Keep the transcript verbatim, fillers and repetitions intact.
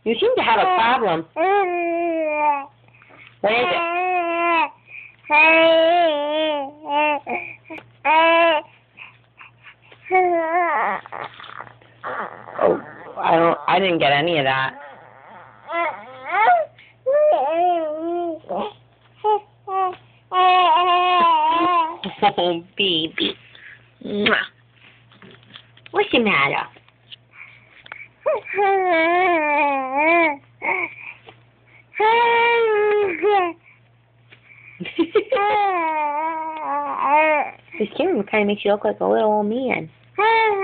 You seem to have a problem. What is it? Oh, I don't. I didn't get any of that. Oh, baby. Mwah. What's the matter? This camera kind of makes you look like a little old man.